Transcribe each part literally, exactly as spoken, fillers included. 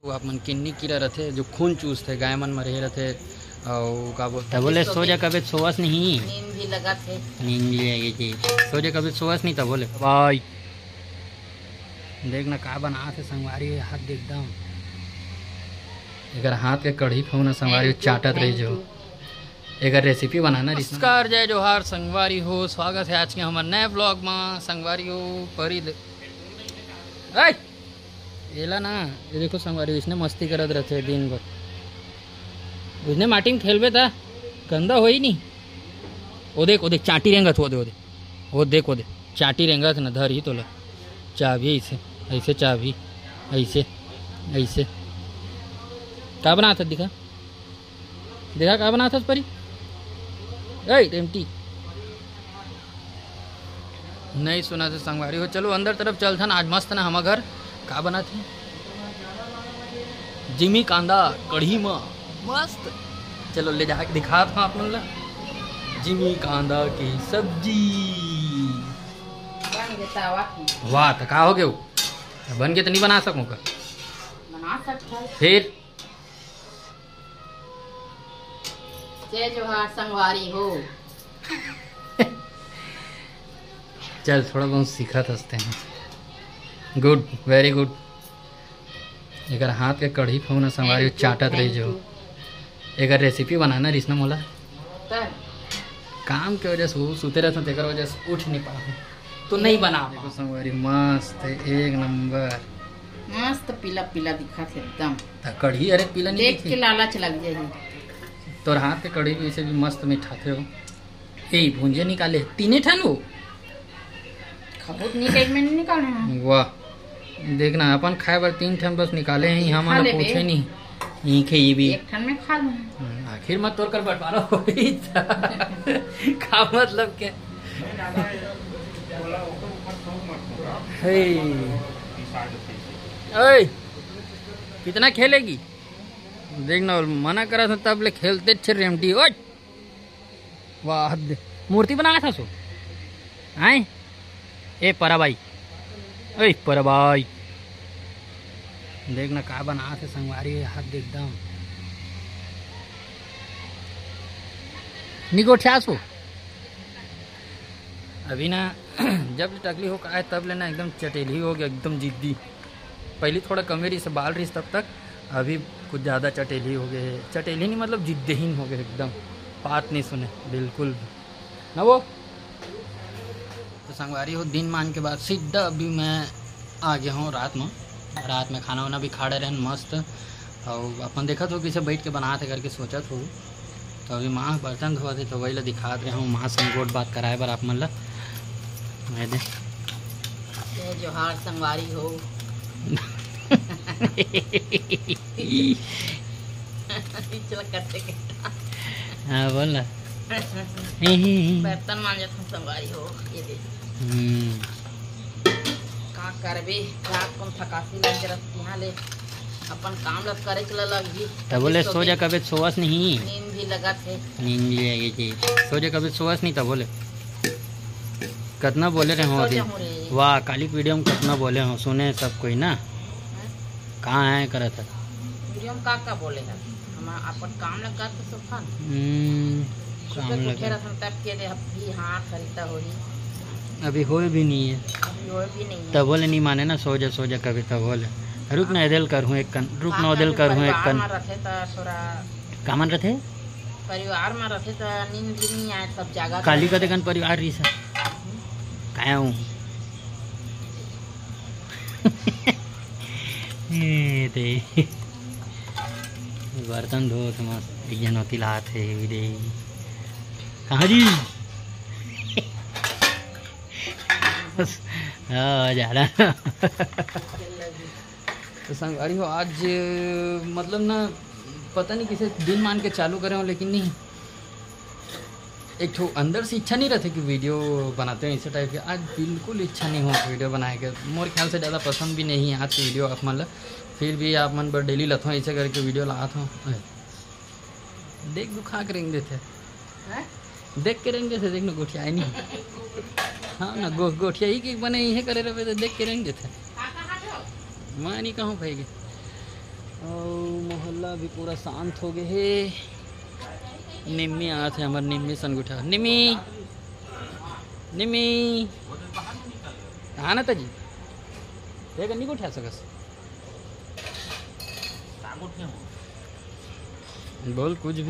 आप मन किन्नी कीरा रथे जो खून चूसथे गाय मन में रहे रथे और का बोलते बोले सो जा कभी सोवस नहीं नींद भी लगा थे नींद भी आएगी जी सो जा कभी सोवस नहीं था बोले भाई देखना का बना थे संगवारी हाथ एकदम अगर हाथ के कढ़ी खाऊ ना संगवारी चाटत रही जो एक रेसिपी बनाना। नमस्कार जय जोहार संगवारी हो, स्वागत है आज के हमारे नए ब्लॉग में। संगवारी हो परी एला ना ये देखो संगवारी इसने मस्ती करत रहते दिन भर, उसने माटी में खेलबे था गंदा हो ही नहीं। वो देख वो देख चाटी रेंगत हो दे वो दे वो देख वो दे चाटी रेंगत ना धर ही तो ला चाबी ऐसे ऐसे चाबी ऐसे ऐसे का बना था दिखा देखा का बना था परी एम्प्टी नहीं सुना था संगवारी हो। चलो अंदर तरफ चल था ना, आज मस्त ना हमारे घर का बना थे जिमी कांदा कढ़ी में मस्त। चलो ले जाके दिखा था आप लोग जिमी कांदा की सब्जी वाह तो का हो गया वो बन के तो नहीं बना सकूँ का बना सकता है। फिर जय जोहार संगवारी हो। चल थोड़ा बहुत सीखा हंसते हैं। Good very good. एक हाथ के कढ़ी खाऊ ना संगवारी चाटत रही जो एक रेसिपी बनाना रिश्ना मोला काम के वजह से वो सुते रहते तेकर वजह से उठ नहीं पाते तो नहीं बना। देखो संगवारी मस्त एक नंबर मस्त पीला पीला दिखा थे एकदम कढ़ी। अरे पीला नहीं देख के लालच लग जाएगी। तो हाथ के कढ़ी भी ऐसे भी मस्त मिठाते हो। ए भूंजे निकाले तीने ठन हो खबूत निकाल में निकालना है। वाह देखना अपन खाए बार तीन ठन बस निकाले हैं हम पूछे नहीं यही खे ये भी एक ठन में खा लूं। आखिर मत तोड़ कर बंटवारा हो ही का मतलब क्या हे ओए कितना खेलेगी देखना मना करा था तब ले खेलते अच्छे रेमटी। ओ वाह मूर्ति बनाया था सो आए ए पराबाई ओए पराबाई देखना का बना थे संगवारी हाथ एकदम निगोठ्या सो अभी ना जब टकली हो का तब लेना एकदम चटेली हो गया एकदम जिद्दी। पहले थोड़ा कमेरी से बाल रही तब तक, अभी कुछ ज़्यादा चटेली हो गए। चटेली नहीं मतलब जिद्दहीन हो गए एकदम, बात नहीं सुने बिल्कुल ना वो। तो संगवारी हो दिन मान के बाद सीधा अभी मैं आ गया हूँ रात में। रात में खाना वाना भी खा रहे हैं मस्त और अपन देखा तो किसे बैठ के बनाते करके सोचा तो तो अभी माँ बर्तन धोआ थे तो वही ला दिखा रहे हूँ। माँ से गोट बात कराए बार आप मन ला मैं दे जोहार संगवारी हो। हाँ बोल ना बर्तन मांजत हूँ संगवारी हो। ये दे का करबे रात को थकासी लग रहा यहाँ ले अपन काम लग करे चला लगी तब बोले सो जा कभी सोवस नहीं नींद भी लगा थे नींद भी आएगी जी सो जा कभी सोवस नहीं था बोले कितना बोले रहे हो अभी वाह काली वीडियो में कितना बोले हो सुने सब कोई ना कहाँ है करे था वीडियो में का का बोलेगा हम अपन काम लगा तो सब खान काम लगा तब के दे अभी हाँ खरीदा हो रही अभी हो भी नहीं है अभी हो भी नहीं तब बोले नहीं माने ना सो जा सो जा कभी तब बोले रुक ना इधर कर हूँ एक कन रुक ना उधर कर हूँ एक कन रखे तो थोड़ा कामन रखे परिवार में रखे तो नींद भी नहीं आए सब जगह काली का देखन परिवार रही सा काया हूँ बर्तन धो तो मस्त एक जन होती लात है दे कहाँ जी हाँ जा रहा तो संगवारी हो आज मतलब ना पता नहीं किसे दिन मान के चालू करे हो लेकिन नहीं एक तो अंदर से इच्छा नहीं रहती कि वीडियो बनाते हैं इसे टाइप के। आज बिल्कुल इच्छा नहीं हो वीडियो बनाए के, मोर ख्याल से ज़्यादा पसंद भी नहीं है आज की वीडियो आप मतलब फिर भी आप मन पर डेली लथो ऐसे करके वीडियो लात हो देख दुखा के रेंग देते देख के रेंग देते देख ना गोठिया नहीं हाँ ना गो गोठिया ही की बने यही करे रहे तो देख के रेंग देते मैं नहीं कहूँ भाई मोहल्ला भी पूरा शांत हो गए है। निम्मी आए थे हमारे निम्मी संगुठा निम्मी निम्मी हाँ ना ताजी एक नहीं उठा सकस बोल कुछ भी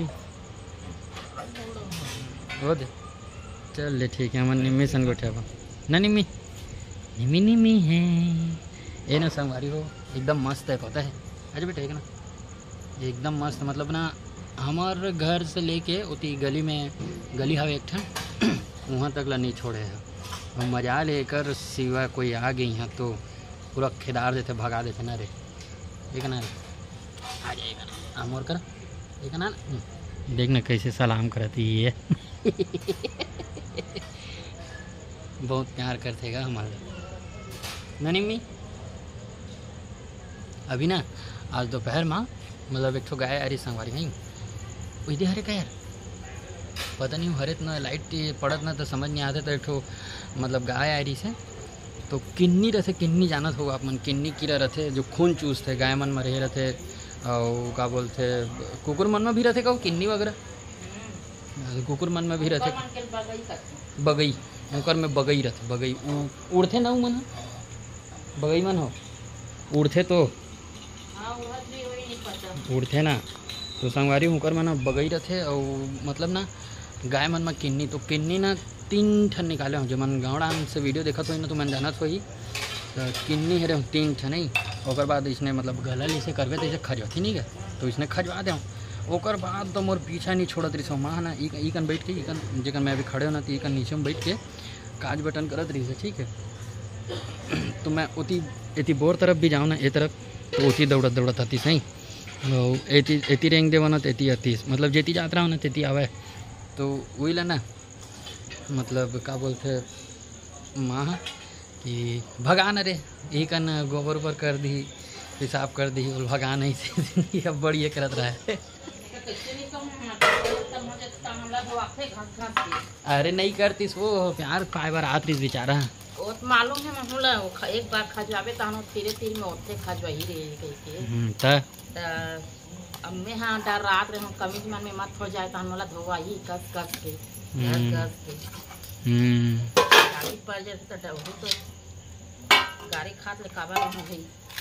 हो दे चल ले ठीक है हमारे निम्मी संगुठा ना निम्मी निम्मी निम्मी है ये ना संगवारी हो एकदम मस्त है पता है अरे बेटा है ना एकदम मस्त मतलब ना हमारे घर से लेके उती गली में गली हवे एक ठन वहाँ तक ला नहीं छोड़े है हम मजा लेकर सिवा कोई आ गई यहाँ तो पूरा खिदार देते भगा देते ना रे एक ना रे आ जाएगा ना आम और कर एक ना देखना कैसे सलाम करती है बहुत प्यार करतेगा हमारे ना निम्मी अभी ना आज दोपहर में मतलब एक ठो गाय आ रही संगवारी नहीं वही हरे का यार पता नहीं हरे ना लाइट पड़त ना तो समझ नहीं आते तो एक ठो मतलब गाय आ रही से तो किन्नी रहते किन्नी जानत होगा आप मन किन्नी कीड़ा रहते जो खून चूसते गाय मन में रहे रहते और का बोलते कुकुर मन में भी रहते का किन्नी वगैरह कुकुर मन में भी रहते बगई ओकर में बगई रहते बगई उड़ते ना मन बगई मन हो उड़ते तो उड़ते ना तो संगवारी हुकर में ना बगई रहते और मतलब ना गाय मन में किन्नी तो किन्नी ना तीन ठन निकाले हो जो मन गाँवड़ा से वीडियो देखा तो ना तो मन जानत हो ही तो किन्नी है तीन ठन नहीं और बाद इसने मतलब गलल इसे करवे तो इसे खजवाती नहीं गए तो इसने खजवा दे ओकर बाद तो मोर पीछा नहीं छोड़त रही सो माँ ना ई कन बैठ के इकन जेकन मैं अभी खड़े हो ना तो इकन नीचे में बैठ के काज बटन करत रही से ठीक है तो मैं उती एती बोर तरफ भी जाऊँ ना ये तरफ तो उती दौड़त दौड़त आती सही एती एती रेंग देवा ना तेती आतीस मतलब जेती यात्रा हो ना तेती आवे तो वही ला ना मतलब का बोलते माँ कि भगा न रे यही कन गोबर ऊपर कर दी पेशाब कर दी और भगा नहीं से अब बढ़िया करत रहा है अरे नहीं करतीस वो प्यार पाए बार आत रही बेचारा वो तो मालूम है महुला एक बार खजवावे तो हम धीरे धीरे में ओते खजवा ही रहे कह के अब मैं हाँ डर रात रहे कमीज मन में मत हो जाए तो हम धोवा ही कस कस के कस कस के गाड़ी पर जाए तो डबू तो गाड़ी खात ले काबा हो गई।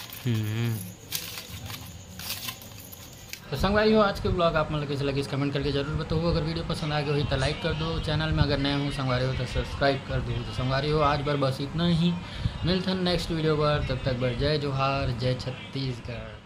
तो संगवारी हो आज के ब्लॉग आप मतलब कैसे लगे इस कमेंट करके जरूर बताओ। अगर वीडियो पसंद आ गई हो तो लाइक कर दो, चैनल में अगर नए हो संगवारी हो तो सब्सक्राइब कर दो। तो संगवारी हो आज बार बस इतना ही, मिलते हैं नेक्स्ट वीडियो पर, तब तक बर जय जोहार जय छत्तीसगढ़।